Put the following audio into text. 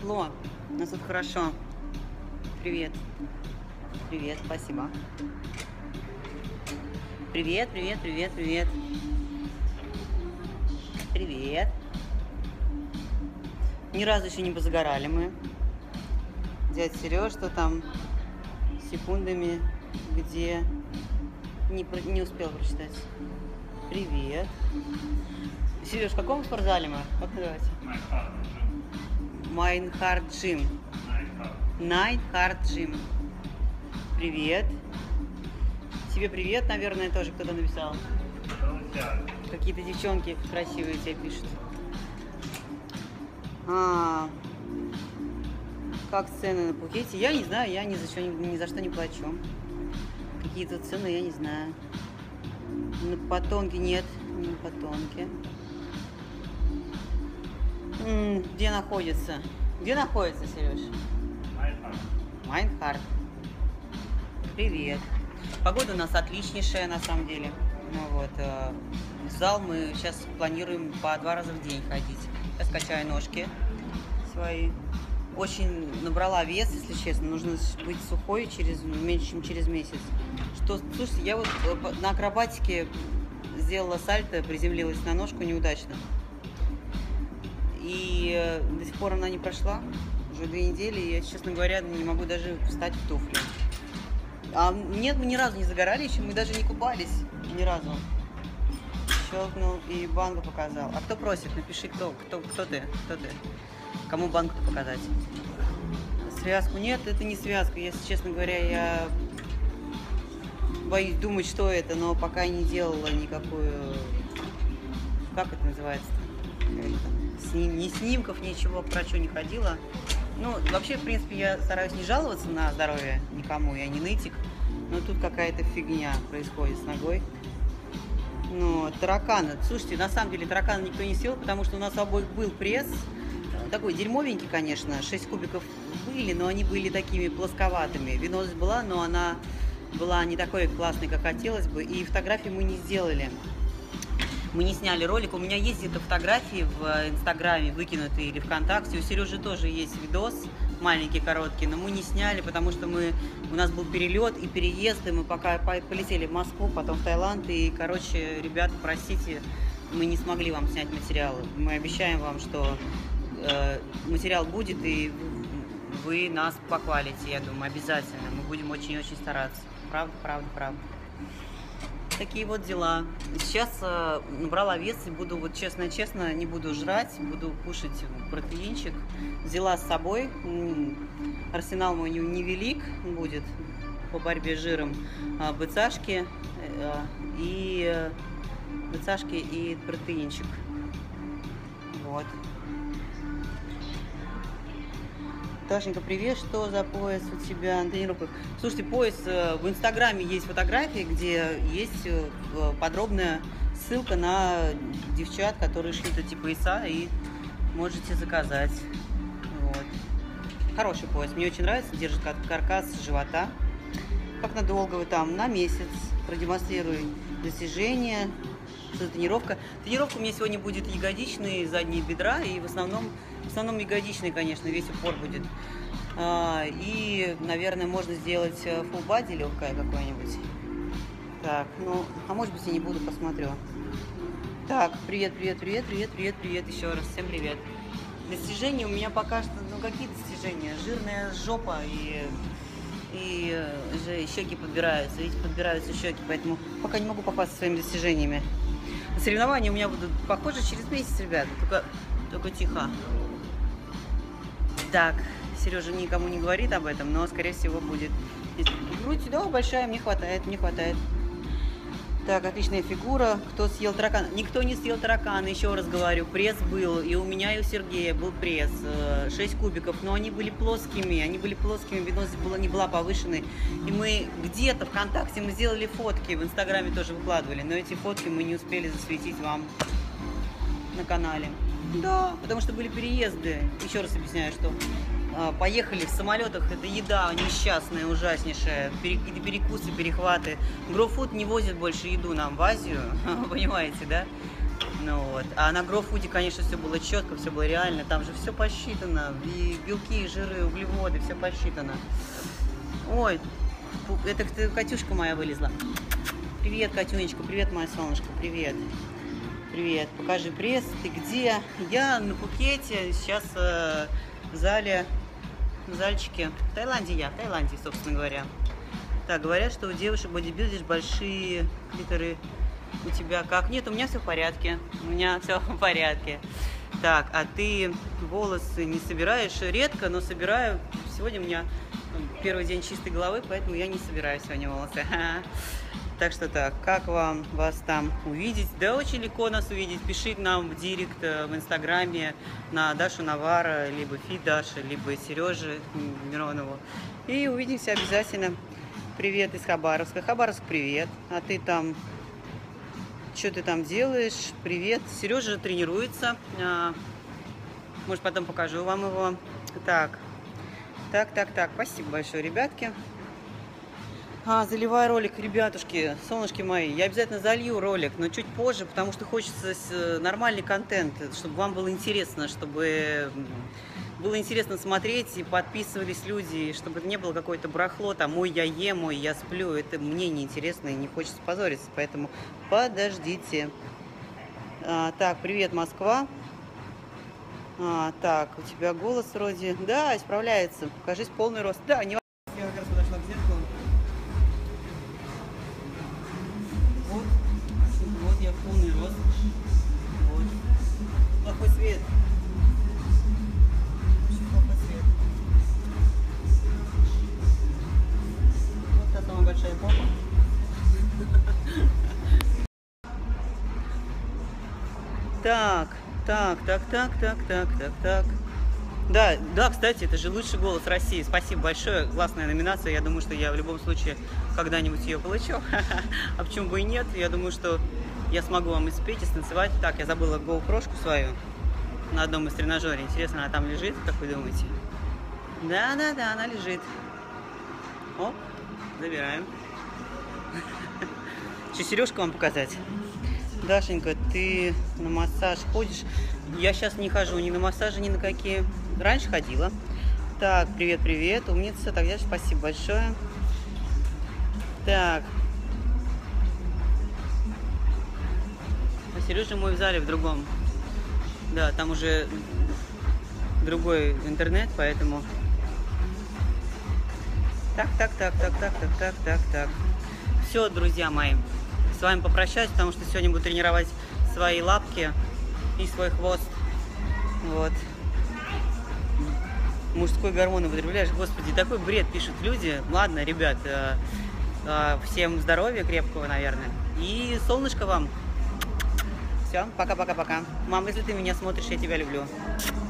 тепло, у нас тут хорошо. Привет. Привет, спасибо. Привет, привет, привет, привет. Привет. Ни разу еще не позагорали мы. Дядя Сереж, что там секундами, где не успел прочитать. Привет. Сереж, в каком спортзале мы? Как называется? Майнхард Джим. Найнхард Джим. Привет. Тебе привет, наверное, тоже кто-то написал. Какие-то девчонки красивые тебе пишут. Как цены на Пхукете? Я не знаю, я ни за что не плачу. Какие-то цены я не знаю. На Паттонге нет. На Паттонге. Где находится? Где находится, Сереж? Майнхард. Привет. Погода у нас отличнейшая, на самом деле. Ну, вот, в зал мы сейчас планируем по 2 раза в день ходить. Я скачаю ножки свои. Очень набрала вес, если честно. Нужно быть сухой меньше, чем через месяц. Слушайте, я вот на акробатике сделала сальто, приземлилась на ножку неудачно. И до сих пор она не прошла. Уже 2 недели, и я, честно говоря, не могу даже встать в туфли. Нет, мы ни разу не загорали еще, мы даже не купались. Ни разу. Щелкнул и банку показал. А кто просит? Напиши, кто ты? Кто ты? Кому банку показать? Связку? Нет, это не связка. Если честно говоря, я боюсь думать, что это, но пока не делала никакую... Как это называется-то? Ни снимков, ничего, про что не ходила. Ну, вообще, в принципе, я стараюсь не жаловаться на здоровье никому, я не нытик. Но тут какая-то фигня происходит с ногой. Ну, тараканы. Слушайте, на самом деле таракана никто не съел, потому что у нас у обоих был пресс. Такой дерьмовенький, конечно. 6 кубиков были, но они были такими плосковатыми. Венозность была, но она была не такой классной, как хотелось бы. И фотографии мы не сделали. Мы не сняли ролик. У меня есть где-то фотографии в Инстаграме выкинутые или ВКонтакте. У Сережи тоже есть видос, маленький, короткий, но мы не сняли, потому что у нас был перелет и переезд, и мы пока полетели в Москву, потом в Таиланд. И, короче, ребята, простите, мы не смогли вам снять материалы. Мы обещаем вам, что материал будет, и вы нас похвалите, я думаю, обязательно. Мы будем очень-очень стараться. Правда, правда, правда. Такие вот дела. Сейчас набрала вес и буду, вот честно-честно, не буду жрать, буду кушать протеинчик. Взяла с собой. Арсенал мой невелик будет по борьбе с жиром. БЦАшки и протеинчик. Вот. Дашенька, привет, что за пояс у тебя на тренировках? Слушайте, пояс, в Инстаграме есть фотографии, где есть подробная ссылка на девчат, которые шьют эти пояса, и можете заказать. Вот. Хороший пояс, мне очень нравится, держит каркас живота. Как надолго вы там? На месяц. Продемонстрирую достижения. Тренировка. Тренировка у меня сегодня будет ягодичные, задние бедра, и в основном ягодичные, конечно, весь упор будет. И, наверное, можно сделать full body легкое какое-нибудь. Так, ну, а может быть и не буду, посмотрю. Так, привет, привет, привет, привет, привет, привет, еще раз, всем привет. Достижения у меня пока что, ну, какие достижения? Жирная жопа и щеки подбираются, видите, подбираются щеки, поэтому пока не могу похвастаться своими достижениями. Соревнования у меня будут похожи через месяц, ребята, только тихо. Так, Сережа никому не говорит об этом, но, скорее всего, будет. Грудь, да, большая, мне хватает, мне хватает. Так, отличная фигура. Кто съел таракана? Никто не съел таракана, еще раз говорю. Пресс был, и у меня, и у Сергея был пресс. 6 кубиков, но они были плоскими, венозность не была повышенной. И мы где-то ВКонтакте мы сделали фотки, в Инстаграме тоже выкладывали, но эти фотки мы не успели засветить вам на канале. Да, потому что были переезды. Еще раз объясняю, что поехали в самолетах, это еда несчастная, ужаснейшая, перекусы, перехваты. GrowFood не возит больше еду нам в Азию, понимаете, да? Ну вот. А на GrowFood, конечно, все было четко, все было реально. Там же все посчитано. И белки, и жиры, углеводы, все посчитано. Ой, это Катюшка моя вылезла. Привет, Катюнечка, привет, моя солнышко, привет. Привет, покажи пресс, ты где? Я на Пхукете, сейчас в зальчике. В Таиланде, собственно говоря. Так, говорят, что у девушек бодибилдишь большие клиторы. У тебя как? Нет, у меня все в порядке. У меня все в порядке. Так, а ты волосы не собираешь? Редко, но собираю. Сегодня у меня первый день чистой головы, поэтому я не собираю сегодня волосы. Так что так, как вас там увидеть? Да очень легко нас увидеть. Пишите нам в директ в инстаграме на Дашу Навара, либо Фи Даша, либо Сережи Миронову. И увидимся обязательно. Привет из Хабаровска. Хабаровск, привет. А ты там, что ты там делаешь? Привет. Сережа тренируется. Может, потом покажу вам его. Так. Спасибо большое, ребятки. Заливай ролик, ребятушки, солнышки мои. Я обязательно залью ролик, но чуть позже, потому что хочется нормальный контент, чтобы вам было интересно, чтобы было интересно смотреть и подписывались люди, чтобы это не было какое-то барахло, там, ой, я ем, ой, я сплю. Это мне неинтересно и не хочется позориться, поэтому подождите. Так, привет, Москва. Так, у тебя голос вроде... Да, исправляется. Покажись полный рост. Да, не важно. Я как раз подошла к зеркалу. Вот я в полный рост. Вот. Плохой свет. Очень плохой свет. Вот та самая большая попа. Так. Да, кстати, это же лучший голос России. Спасибо большое, классная номинация. Я думаю, что я в любом случае когда-нибудь ее получу. А почему бы и нет? Я думаю, что я смогу вам и спеть, и станцевать. Так, я забыла GoPro-шку свою на одном из тренажеров. Интересно, она там лежит, как вы думаете? Да, она лежит. Оп, забираем. Что, сережку вам показать? Дашенька, ты на массаж ходишь? Я сейчас не хожу ни на массажи, ни на какие. Раньше ходила. Так, привет, умница. Так, Яша, спасибо большое. Так. А Сережа мой в зале в другом. Да, там уже другой интернет, поэтому... Так. Все, друзья мои. С вами попрощаюсь, потому что сегодня буду тренировать свои лапки и свой хвост. Вот. Мужской гормон употребляешь. Господи, такой бред пишут люди. Ладно, ребят, всем здоровья крепкого, наверное. И солнышко вам. Все, пока-пока-пока. Мам, если ты меня смотришь, я тебя люблю.